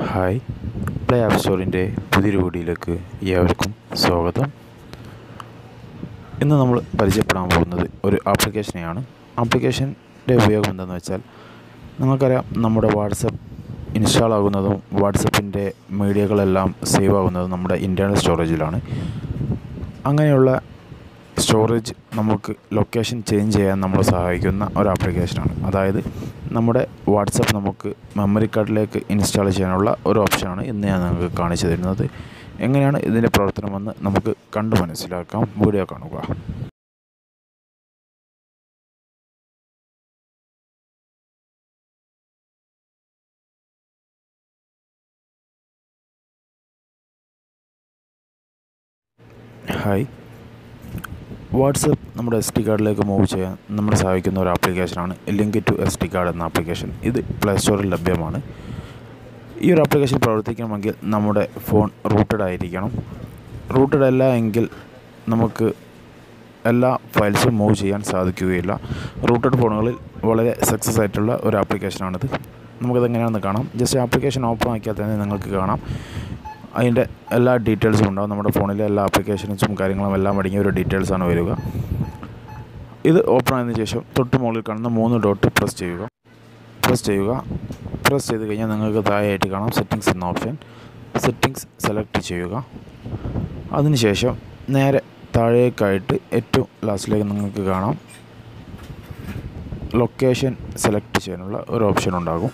Hi, play app സ്റ്റോറിൻ്റെ പുതിയൊരു വീഡിയോയിലേക്ക് ഏവർക്കും സ്വാഗതം. ഇന്ന് നമ്മൾ പരിചയപ്പെടാൻ പോകുന്നത് ഒരു ആപ്ലിക്കേഷനെയാണ്. ആപ്ലിക്കേഷൻ്റെ ഉപയോഗം എന്താണെന്ന് വെച്ചാൽ, നിങ്ങൾക്കറിയാം, നമ്മുടെ വാട്സപ്പ് ഇൻസ്റ്റാൾ ആകുന്നതും വാട്സപ്പിൻ്റെ മീഡിയകളെല്ലാം സേവ് ആകുന്നതും നമ്മുടെ ഇൻറ്റേർണൽ സ്റ്റോറേജിലാണ്. അങ്ങനെയുള്ള സ്റ്റോറേജ് നമുക്ക് ലൊക്കേഷൻ ചേഞ്ച് ചെയ്യാൻ നമ്മളെ സഹായിക്കുന്ന ഒരു ആപ്ലിക്കേഷനാണ്. അതായത് നമ്മുടെ വാട്സപ്പ് നമുക്ക് മെമ്മറി കാർഡിലേക്ക് ഇൻസ്റ്റാൾ ചെയ്യാനുള്ള ഒരു ഓപ്ഷനാണ് ഇന്ന് ഞാൻ നിങ്ങൾക്ക് കാണിച്ചു തരുന്നത്. എങ്ങനെയാണ് ഇതിൻ്റെ പ്രവർത്തനമെന്ന് നമുക്ക് കണ്ടു മനസ്സിലാക്കാം. വീഡിയോ കാണുക. ഹായ്, വാട്സപ്പ് നമ്മുടെ SD കാർഡിലേക്ക് മൂവ് ചെയ്യാൻ നമ്മളെ സഹായിക്കുന്ന ഒരു ആപ്ലിക്കേഷനാണ് ലിങ്ക് ടു SD കാർഡ് എന്ന ആപ്ലിക്കേഷൻ. ഇത് പ്ലേ സ്റ്റോറിൽ ലഭ്യമാണ്. ഈ ഒരു ആപ്ലിക്കേഷൻ പ്രവർത്തിക്കണമെങ്കിൽ നമ്മുടെ ഫോൺ റൂട്ടഡ് ആയിരിക്കണം. റൂട്ടഡ് അല്ല എങ്കിൽ നമുക്ക് എല്ലാ ഫയൽസും മൂവ് ചെയ്യാൻ സാധിക്കുകയില്ല. റൂട്ടഡ് ഫോണുകളിൽ വളരെ സക്സസ് ആയിട്ടുള്ള ഒരു ആപ്ലിക്കേഷനാണിത്. നമുക്കത് എങ്ങനെയാണെന്ന് കാണാം. ജസ്റ്റ് ആപ്ലിക്കേഷൻ ഓപ്പൺ ആക്കിയാൽ തന്നെ നിങ്ങൾക്ക് കാണാം അതിൻ്റെ എല്ലാ ഡീറ്റെയിൽസും ഉണ്ടാകും. നമ്മുടെ ഫോണിലെ എല്ലാ ആപ്ലിക്കേഷൻസും കാര്യങ്ങളും എല്ലാം അടങ്ങിയ ഒരു ഡീറ്റെയിൽസാണ് വരിക. ഇത് ഓപ്പൺ ആയതിനു ശേഷം തൊട്ട് മുകളിൽ കാണുന്ന 3 ഡോട്ട് പ്രസ് ചെയ്യുക. പ്രസ് ചെയ്ത് കഴിഞ്ഞാൽ നിങ്ങൾക്ക് താഴെയായിട്ട് കാണാം സെറ്റിങ്സ് എന്ന ഓപ്ഷൻ. സെറ്റിങ്സ് സെലക്ട് ചെയ്യുക. അതിനുശേഷം നേരെ താഴേക്കായിട്ട് ഏറ്റവും ലാസ്റ്റിലേക്ക് നിങ്ങൾക്ക് കാണാം ലൊക്കേഷൻ സെലക്ട് ചെയ്യാനുള്ള ഒരു ഓപ്ഷൻ ഉണ്ടാകും.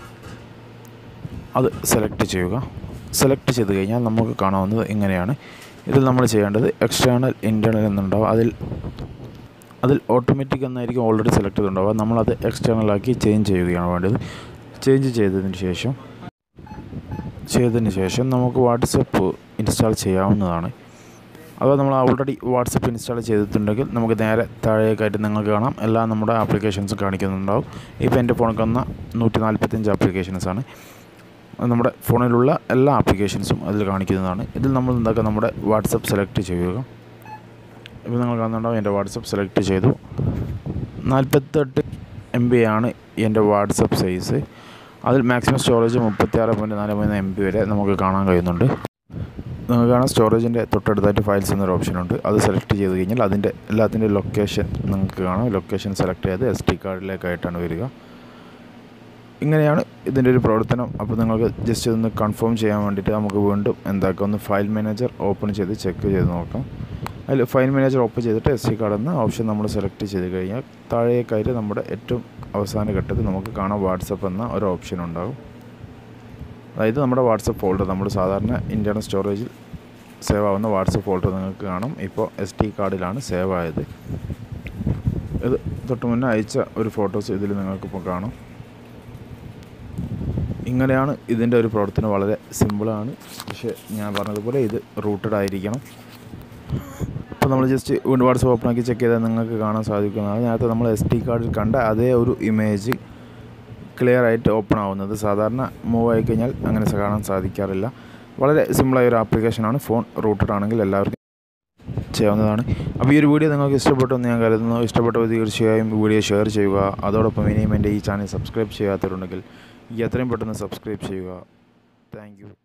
അത് സെലക്ട് ചെയ്യുക. സെലക്ട് ചെയ്ത് കഴിഞ്ഞാൽ നമുക്ക് കാണാവുന്നത് ഇങ്ങനെയാണ്. ഇതിൽ നമ്മൾ ചെയ്യേണ്ടത് എക്സ്റ്റേണൽ ഇൻറ്റേർണൽ എന്നുണ്ടാവും. അതിൽ ഓട്ടോമാറ്റിക് എന്നായിരിക്കും ഓൾറെഡി സെലക്ട് ചെയ്തിട്ടുണ്ടാവുക. നമ്മളത് എക്സ്റ്റേണലാക്കി ചേഞ്ച് ചെയ്യുകയാണ് വേണ്ടത്. ചേഞ്ച് ചെയ്തതിന് ശേഷം നമുക്ക് വാട്സപ്പ് ഇൻസ്റ്റാൾ ചെയ്യാവുന്നതാണ്. അഥവാ നമ്മൾ ഓൾറെഡി വാട്സപ്പ് ഇൻസ്റ്റാൾ ചെയ്തിട്ടുണ്ടെങ്കിൽ നമുക്ക് നേരെ താഴേക്കായിട്ട് നിങ്ങൾക്ക് കാണാം എല്ലാ നമ്മുടെ ആപ്ലിക്കേഷൻസും കാണിക്കുന്നുണ്ടാവും. ഇപ്പോൾ എൻ്റെ ഫോണിൽ വന്ന 145 ആപ്ലിക്കേഷൻസാണ്. നമ്മുടെ ഫോണിലുള്ള എല്ലാ ആപ്ലിക്കേഷൻസും അതിൽ കാണിക്കുന്നതാണ്. ഇതിൽ നമ്മൾ എന്താക്കുക, നമ്മുടെ വാട്സപ്പ് സെലക്ട് ചെയ്യുക. ഇപ്പോൾ നിങ്ങൾ കാണുന്നുണ്ടാവും എൻ്റെ വാട്സപ്പ് സെലക്ട് ചെയ്തു. 48 MB ആണ് എൻ്റെ വാട്സപ്പ് സൈസ്. അതിൽ മാക്സിമം സ്റ്റോറേജ് 36.43 MB വരെ നമുക്ക് കാണാൻ കഴിയുന്നുണ്ട്. നിങ്ങൾക്ക് കാണാം സ്റ്റോറേജിൻ്റെ തൊട്ടടുത്തായിട്ട് ഫയൽസ് എന്നൊരു ഓപ്ഷനുണ്ട്. അത് സെലക്ട് ചെയ്ത് കഴിഞ്ഞാൽ അതിൻ്റെ എല്ലാത്തിൻ്റെ ലൊക്കേഷൻ നിങ്ങൾക്ക് കാണാം. ലൊക്കേഷൻ സെലക്ട് ചെയ്ത് SD കാർഡിലേക്കായിട്ടാണ് വരിക. ഇങ്ങനെയാണ് ഇതിൻ്റെ ഒരു പ്രവർത്തനം. അപ്പോൾ നിങ്ങൾക്ക് ജസ്റ്റ് ഒന്ന് കൺഫേം ചെയ്യാൻ വേണ്ടിയിട്ട് നമുക്ക് വീണ്ടും എന്താക്കാം, ഒന്ന് ഫയൽ മാനേജർ ഓപ്പൺ ചെയ്ത് ചെക്ക് ചെയ്ത് നോക്കാം. അതിൽ ഫയൽ മാനേജർ ഓപ്പൺ ചെയ്തിട്ട് SD കാർഡ് എന്ന ഓപ്ഷൻ നമ്മൾ സെലക്ട് ചെയ്ത് കഴിഞ്ഞാൽ താഴേക്കായിട്ട് നമ്മുടെ ഏറ്റവും അവസാന ഘട്ടത്തിൽ നമുക്ക് കാണാം വാട്സപ്പ് എന്ന ഒരു ഓപ്ഷൻ ഉണ്ടാകും. അതായത് നമ്മുടെ വാട്സപ്പ് ഫോൾഡർ, നമ്മൾ സാധാരണ ഇൻറ്റേർണൽ സ്റ്റോറേജിൽ സേവ് ആവുന്ന വാട്സപ്പ് ഫോൾഡർ നിങ്ങൾക്ക് കാണാം. ഇപ്പോൾ SD കാർഡിലാണ് സേവ് ആയത്. ഇത് തൊട്ട് മുന്നേ അയച്ച ഒരു ഫോട്ടോസ് ഇതിൽ നിങ്ങൾക്കിപ്പോൾ കാണാം. ഇങ്ങനെയാണ് ഇതിൻ്റെ ഒരു പ്രവർത്തനം. വളരെ സിമ്പിളാണ്. പക്ഷേ ഞാൻ പറഞ്ഞതുപോലെ ഇത് റൂട്ടഡ് ആയിരിക്കണം. അപ്പോൾ നമ്മൾ ജസ്റ്റ് വീണ്ടും വാട്സപ്പ് ഓപ്പൺ ആക്കി ചെക്ക് ചെയ്താൽ നിങ്ങൾക്ക് കാണാൻ സാധിക്കുന്നതാണ് നേരത്തെ നമ്മൾ SD കാർഡിൽ കണ്ട അതേ ഒരു ഇമേജ് ക്ലിയർ ആയിട്ട് ഓപ്പൺ ആവുന്നത്. സാധാരണ മൂവ് ആയി കഴിഞ്ഞാൽ അങ്ങനെ കാണാൻ സാധിക്കാറില്ല. വളരെ സിമ്പിളായ ഒരു ആപ്ലിക്കേഷനാണ്. ഫോൺ റൂട്ടഡ് ആണെങ്കിൽ എല്ലാവർക്കും ചെയ്യാവുന്നതാണ്. അപ്പോൾ ഈ ഒരു വീഡിയോ നിങ്ങൾക്ക് ഇഷ്ടപ്പെട്ടെന്ന് ഞാൻ കരുതുന്നു. ഇഷ്ടപ്പെട്ടവർ തീർച്ചയായും വീഡിയോ ഷെയർ ചെയ്യുക. അതോടൊപ്പം ഇനിയും എൻ്റെ ഈ ചാനൽ സബ്സ്ക്രൈബ് ചെയ്യാത്തവരുണ്ടെങ്കിൽ എത്രയും പെട്ടെന്ന് സബ്സ്ക്രൈബ് ചെയ്യുക. Thank U.